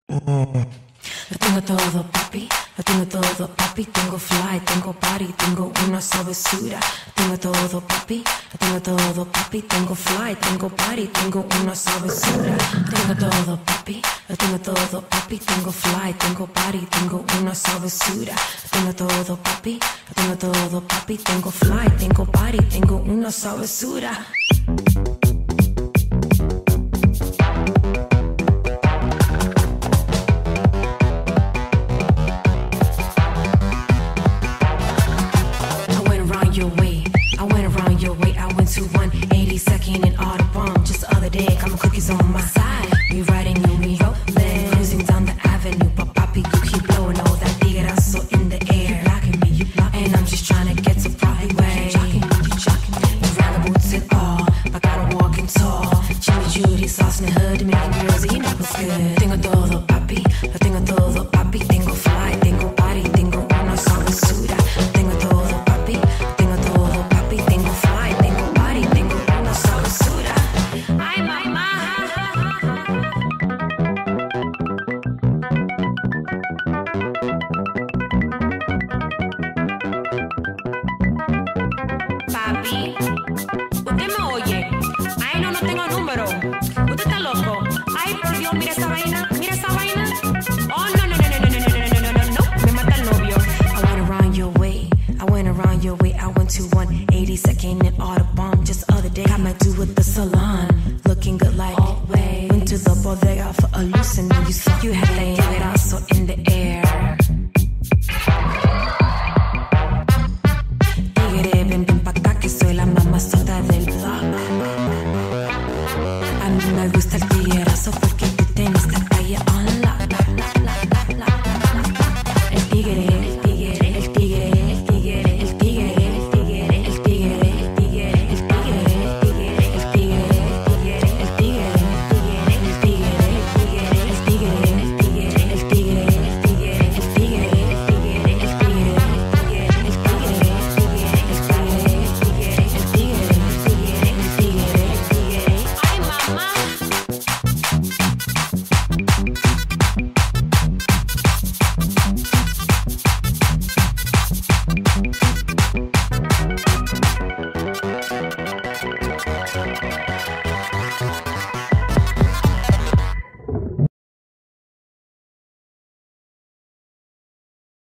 Lo tengo todo, papi, lo tengo todo, papi. Tengo fly, tengo party, tengo una sabrosura. Lo tengo todo, papi, lo tengo todo, papi. Tengo fly, tengo party, tengo una sabrosura. Lo tengo todo, papi, lo tengo todo, papi. Tengo fly, tengo party, tengo una sabrosura. Lo tengo todo, papi, lo tengo todo, papi. Tengo fly, tengo party, tengo una sabrosura. To 182nd and Audubon. Just the other day, got my cookies on my side. We riding and we rolling, cruising down the avenue. But papi, you keep blowing all that tigarazo in the air. You blocking me, you blocking me. And I'm just trying to get to Broadway. You jocking me, you round the boots and all. I gotta walking tall. Jimmy Judy, sauce in the hood, making girls, you know what's good. Tengo todo, papi, lo tengo todo, papi. Tengo fly, tengo party, tengo una sabrosura. Tengo todo, papi, tengo todo, papi. Tengo fly, tengo sabrosura. Ay, mamá. Papi, ¿usted me oye? Ay, no tengo número. ¿Usted está loco? Ay, por Dios, mira esa vaina. Mira esa vaina. Oh, no. Me mata el novio. I went around your way. I went to 182nd and Audubon. Just the other day, got my dude with the salon. Looking good like always. Went to the bodega for a loosen. And you saw you had that tigarazo in the air. Tigre, ven pa' acá que soy la mamazota del block. A mí me gusta el